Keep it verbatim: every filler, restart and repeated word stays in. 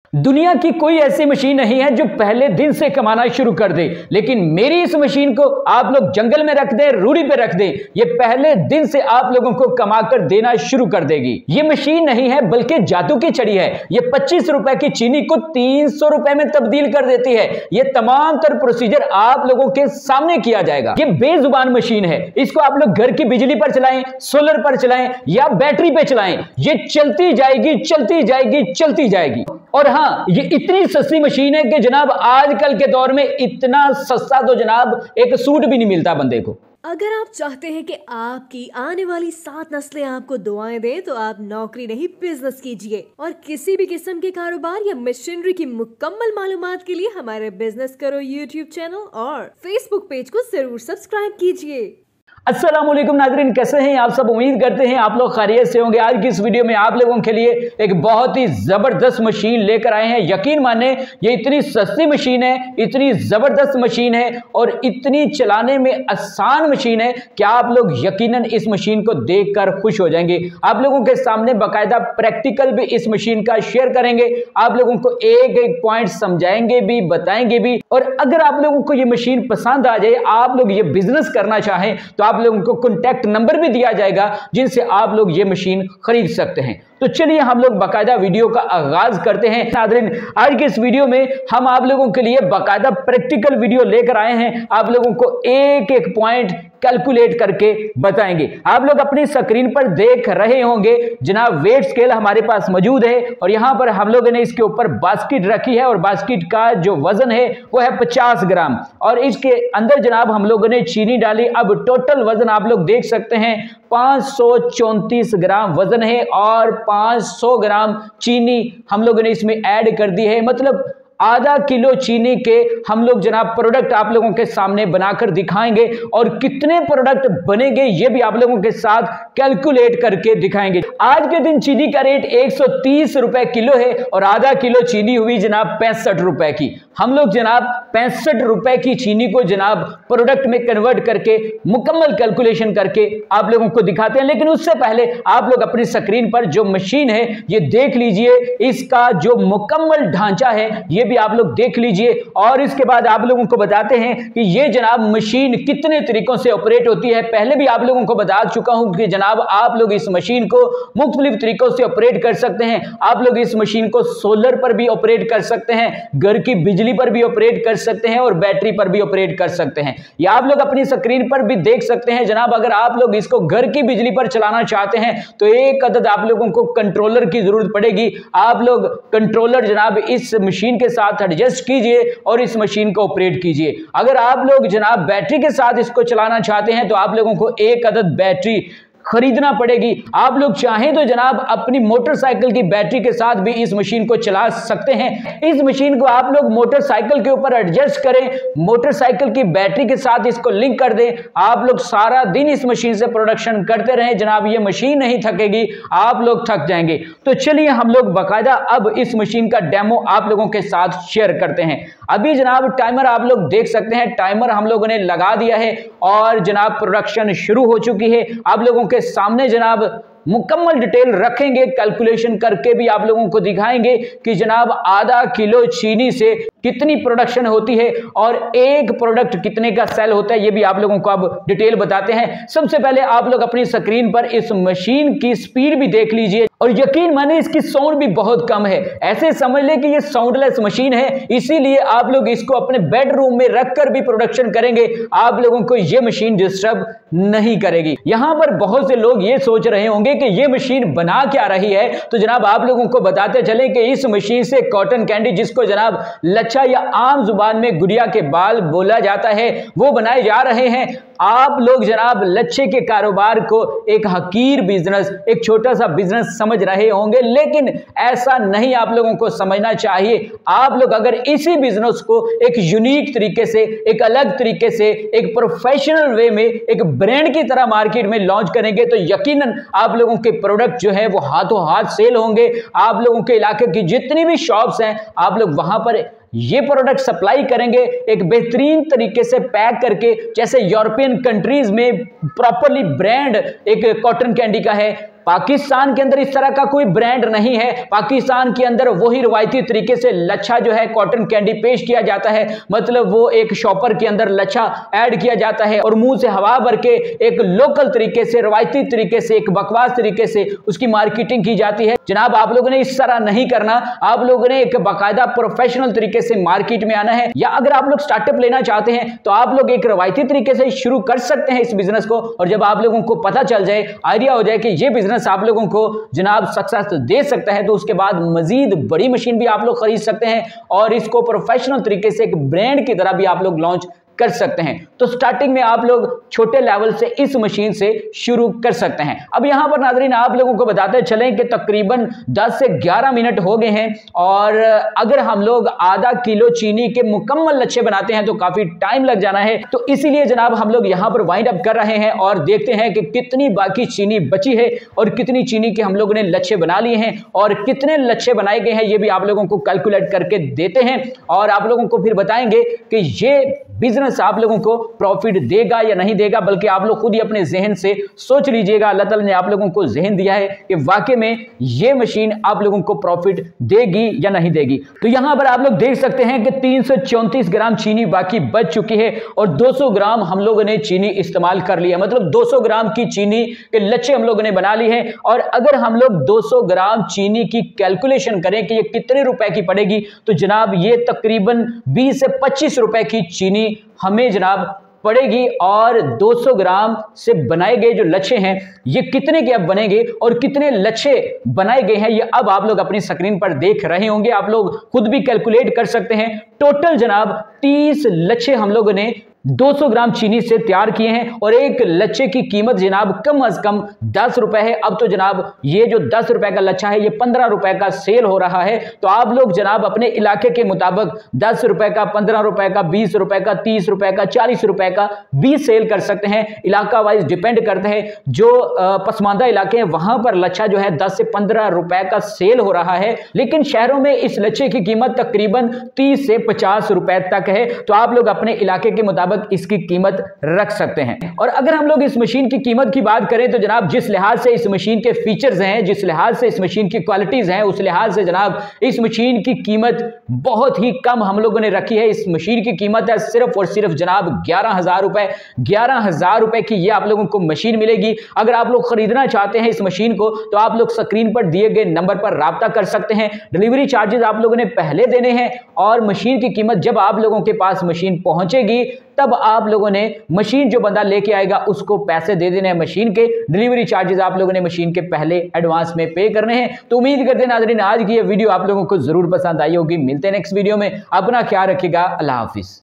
दुनिया की कोई ऐसी मशीन नहीं है जो पहले दिन से कमाना शुरू कर दे, लेकिन मेरी इस मशीन को आप लोग जंगल में रख दें, रूढ़ी पे रख दें, ये पहले दिन से आप लोगों को कमाकर देना शुरू कर देगी। ये मशीन नहीं है बल्कि जादू की छड़ी है। ये पच्चीस रुपए की चीनी को तीन सौ रुपए में तब्दील कर देती है। ये तमाम तर प्रोसीजर आप लोगों के सामने किया जाएगा। ये बेजुबान मशीन है। इसको आप लोग घर की बिजली पर चलाएं, सोलर पर चलाएं या बैटरी पे चलाएं, ये चलती जाएगी, चलती जाएगी, चलती जाएगी। और हाँ, ये इतनी सस्ती मशीन है कि जनाब आजकल के दौर में इतना सस्ता तो जनाब एक सूट भी नहीं मिलता बंदे को। अगर आप चाहते हैं कि आपकी आने वाली सात नस्लें आपको दुआएं दें, तो आप नौकरी नहीं बिजनेस कीजिए। और किसी भी किस्म के कारोबार या मशीनरी की मुकम्मल मालूमात के लिए हमारे बिजनेस करो यूट्यूब चैनल और फेसबुक पेज को जरूर सब्सक्राइब कीजिए। अस्सलामुअलैकुम नाज़रीन, कैसे हैं आप सब? उम्मीद करते हैं आप लोग खैरियत से होंगे। आज की इस वीडियो में आप लोगों के लिए एक बहुत ही ज़बरदस्त मशीन लेकर आए हैं। यकीन माने ये इतनी सस्ती मशीन है, इतनी ज़बरदस्त मशीन है और इतनी चलाने में आसान मशीन है कि आप लोग यकीनन इस मशीन को देखकर खुश हो जाएंगे। आप लोगों के सामने बाकायदा प्रैक्टिकल भी इस मशीन का शेयर करेंगे, आप लोगों को एक एक पॉइंट समझाएंगे भी, बताएंगे भी। और अगर आप लोगों को ये मशीन पसंद आ जाए, आप लोग ये बिजनेस करना चाहें, तो आप लोगों को कॉन्टैक्ट नंबर भी दिया जाएगा जिनसे आप लोग ये मशीन खरीद सकते हैं। तो चलिए हम लोग बाकायदा वीडियो का आगाज करते हैं। नाज़रीन, आज के इस वीडियो में हम आप लोगों के लिए बाकायदा प्रैक्टिकल वीडियो लेकर आए हैं। आप लोगों को एक एक पॉइंट कैलकुलेट करके बताएंगे। आप लोग अपनी स्क्रीन पर देख रहे होंगे जनाब, वेट स्केल हमारे पास मौजूद है और यहां पर हम लोगों ने इसके ऊपर बास्केट रखी है और बास्केट का जो वजन है वो है पचास ग्राम और इसके अंदर जनाब हम लोगों ने चीनी डाली। अब टोटल वजन आप लोग देख सकते हैं पाँच सौ चौंतीस ग्राम वजन है और पाँच सौ ग्राम चीनी हम लोगों ने इसमें ऐड कर दी है। मतलब आधा किलो चीनी के हम लोग जनाब प्रोडक्ट आप लोगों के सामने बनाकर दिखाएंगे और कितने प्रोडक्ट बनेंगे ये भी आप लोगों के साथ कैलकुलेट करके दिखाएंगे। आज के दिन चीनी का रेट एक सौ तीस रुपए किलो है और आधा किलो चीनी हुई जनाब पैंसठ रुपए की। हम लोग जनाब पैंसठ रुपए की चीनी को जनाब प्रोडक्ट में कन्वर्ट करके मुकम्मल कैलकुलेशन करके आप लोगों को दिखाते हैं। लेकिन उससे पहले आप लोग अपनी स्क्रीन पर जो मशीन है ये देख लीजिए, इसका जो मुकम्मल ढांचा है ये भी आप लोग देख लीजिए और इसके बाद आप लोगों को बताते हैं कि ये जनाब मशीन कितने तरीकों से ऑपरेट होती है। पहले भी आप लोगों को बता चुका हूं कि जनाब आप लोग इस मशीन को मुख्तलिफ तरीकों से ऑपरेट कर सकते हैं। आप लोग इस मशीन को सोलर पर भी ऑपरेट कर सकते हैं, घर की बिजली पर भी ऑपरेट कर सकते हैं और बैटरी पर भी ऑपरेट कर सकते हैं। या आप लोग अपनी स्क्रीन पर भी देख सकते हैं जनाब, अगर आप लोग इसको घर की बिजली पर चलाना चाहते हैं तो एक अदद आप लोगों को कंट्रोलर की जरूरत पड़ेगी। आप लोग कंट्रोलर जनाब इस मशीन के साथ एडजस्ट कीजिए और इस मशीन को ऑपरेट कीजिए। अगर आप लोग जनाब बैटरी के साथ इसको चलाना चाहते हैं तो आप लोगों को एक अदद बैटरी खरीदना पड़ेगी। आप लोग चाहें तो जनाब अपनी मोटरसाइकिल की बैटरी के साथ भी इस मशीन को चला सकते हैं। इस मशीन को आप लोग मोटरसाइकिल के ऊपर एडजस्ट करें, मोटरसाइकिल की बैटरी के साथ इसको लिंक कर दें। आप लोग सारा दिन इस मशीन से प्रोडक्शन करते रहें जनाब, ये मशीन नहीं थकेगी, आप लोग थक जाएंगे। तो चलिए हम लोग बाकायदा अब इस मशीन का डेमो आप लोगों के साथ शेयर करते हैं। अभी जनाब टाइमर आप लोग देख सकते हैं, टाइमर हम लोगों ने लगा दिया है और जनाब प्रोडक्शन शुरू हो चुकी है। आप लोगों के सामने जनाब मुकम्मल डिटेल रखेंगे, कैलकुलेशन करके भी आप लोगों को दिखाएंगे कि जनाब आधा किलो चीनी से कितनी प्रोडक्शन होती है और एक प्रोडक्ट कितने का सेल होता है, ये भी आप लोगों को अब डिटेल बताते हैं। सबसे पहले आप लोग अपनी स्क्रीन पर इस मशीन की स्पीड भी देख लीजिए और यकीन माने इसकी साउंड भी बहुत कम है। ऐसे समझ ले कि ये साउंडलेस मशीन है, इसीलिए आप लोग इसको अपने बेडरूम में रखकर भी प्रोडक्शन करेंगे, आप लोगों को ये मशीन डिस्टर्ब नहीं करेगी। यहां पर बहुत से लोग ये सोच रहे होंगे कि ये मशीन बना क्या रही है, तो जनाब आप लोगों को बताते चले कि इस मशीन से कॉटन कैंडी, जिसको जनाब लच्छा या आम जुबान में गुड़िया के बाल बोला जाता है, वो बनाए जा रहे हैं। आप लोग जनाब लच्छे के कारोबार को एक हकीर बिजनेस, एक छोटा सा बिजनेस समझ रहे होंगे, लेकिन ऐसा नहीं आप लोगों को समझना चाहिए। आप लोग अगर इसी बिजनेस को एक यूनिक तरीके से, एक अलग तरीके से, एक प्रोफेशनल वे में, एक ब्रांड की तरह मार्केट में लॉन्च करेंगे तो यकीनन आप लोगों के प्रोडक्ट जो है वो हाथों हाथ सेल होंगे। आप लोगों के इलाके की जितनी भी शॉप्स हैं आप लोग वहां पर ये प्रोडक्ट सप्लाई करेंगे एक बेहतरीन तरीके से पैक करके, जैसे यूरोपियन कंट्रीज में प्रॉपरली ब्रांड एक कॉटन कैंडी का है, पाकिस्तान के अंदर इस तरह का कोई ब्रांड नहीं है। पाकिस्तान के अंदर वही रवायती तरीके से लच्छा जो है कॉटन कैंडी पेश किया जाता है, मतलब वो एक शॉपर के अंदर लच्छा ऐड किया जाता है और मुंह से हवा भर के एक लोकल तरीके से, रवायती तरीके से, एक बकवास तरीके से उसकी मार्केटिंग की जाती है। जनाब आप लोगों ने इस तरह नहीं करना, आप लोगों ने एक बाकायदा प्रोफेशनल तरीके से मार्केट में आना है। या अगर आप लोग स्टार्टअप लेना चाहते हैं तो आप लोग एक रवायती तरीके से शुरू कर सकते हैं इस बिजनेस को, और जब आप लोगों को पता चल जाए, आइडिया हो जाए कि ये बिजनेस आप लोगों को जनाब सक्सेस दे सकता है, तो उसके बाद मजीद बड़ी मशीन भी आप लोग खरीद सकते हैं और इसको प्रोफेशनल तरीके से एक ब्रांड की तरह भी आप लोग लॉन्च कर सकते हैं। तो स्टार्टिंग में आप लोग छोटे लेवल से इस मशीन से शुरू कर सकते हैं। अब यहां पर नाज़रीन आप लोगों को बताते चलें कि तकरीबन दस से ग्यारह मिनट हो गए हैं, और अगर हम लोग आधा किलो चीनी के मुकम्मल लच्छे बनाते हैं तो काफी टाइम लग जाना है। तो इसीलिए जनाब हम लोग यहां पर वाइंड अप कर रहे हैं और देखते हैं कि कितनी बाकी चीनी बची है और कितनी चीनी के हम लोगों ने लच्छे बना लिए हैं और कितने लच्छे बनाए गए हैं, ये भी आप लोगों को कैलकुलेट करके देते हैं और आप लोगों को फिर बताएंगे कि ये बिजनेस आप लोगों को प्रॉफिट देगा या नहीं देगा, बल्कि आप लोग खुद ही अपने जहन से सोच लीजिएगा। अल्लाह ताला ने आप लोगों को जहन दिया है कि वाकई में ये मशीन आप लोगों को प्रॉफिट देगी या नहीं देगी। तो यहां पर आप लोग देख सकते हैं कि तीन सौ चौंतीस ग्राम चीनी बाकी बच चुकी है और दो सौ ग्राम हम लोगों ने चीनी इस्तेमाल कर लिया, मतलब दो सौ ग्राम की चीनी के लच्छे हम लोगों ने बना ली है। और अगर हम लोग दो सौ ग्राम चीनी की कैलकुलेशन करें कि ये कितने रुपए की पड़ेगी, तो जनाब ये तकरीबन बीस से पच्चीस रुपए की चीनी हमें जनाब पड़ेगी। और दो सौ ग्राम से बनाए गए जो लच्छे हैं ये कितने के अब बनेंगे और कितने लच्छे बनाए गए हैं ये अब आप लोग अपनी स्क्रीन पर देख रहे होंगे, आप लोग खुद भी कैलकुलेट कर सकते हैं। टोटल जनाब तीस लच्छे हम लोगों ने दो सौ ग्राम चीनी से तैयार किए हैं और एक लच्छे की कीमत जनाब कम अज कम दस रुपए है। अब तो जनाब ये जो दस रुपए का लच्छा है ये पंद्रह रुपए का सेल हो रहा है। तो आप लोग जनाब अपने इलाके के मुताबिक दस रुपए का, पंद्रह रुपए का, बीस रुपए का, तीस रुपए का, चालीस रुपए का भी सेल कर सकते हैं। इलाका वाइज डिपेंड करते हैं। जो पसमानदा इलाके हैं वहां पर लच्छा जो है दस से पंद्रह रुपए का सेल हो रहा है, लेकिन शहरों में इस लच्छे की कीमत तकरीबन तीस से पचास रुपए तक है। तो आप लोग अपने इलाके के मुताबिक इसकी कीमत रख सकते हैं। और अगर हम लोग इस मशीन की कीमत की बात करें तो जनाब जिस लिहाज से इस मशीन के फीचर्स हैं, जिस लिहाज से इस मशीन की क्वालिटीज हैं, उस लिहाज से जनाब इस मशीन की कीमत बहुत ही कम हम लोगों ने रखी है। इस मशीन की कीमत है सिर्फ और सिर्फ जनाब ग्यारह हजार रुपए ग्यारह हजार रुपए की ये आप लोगों को मशीन मिलेगी। अगर आप लोग खरीदना चाहते हैं इस मशीन को तो आप लोग स्क्रीन पर दिए गए नंबर पर राब्ता कर सकते हैं। डिलीवरी चार्जेस आप लोगों ने पहले देने हैं और मशीन की कीमत जब आप लोगों के पास मशीन पहुंचेगी तब आप लोगों ने मशीन जो बंदा लेके आएगा उसको पैसे दे देने हैं मशीन के। डिलीवरी चार्जेस आप लोगों ने मशीन के पहले एडवांस में पे करने हैं। तो उम्मीद करते हैं नाज़रीन आज की ये वीडियो आप लोगों को जरूर पसंद आई होगी। मिलते हैं नेक्स्ट वीडियो में, अपना ख्याल रखिएगा। अल्लाह हाफिज।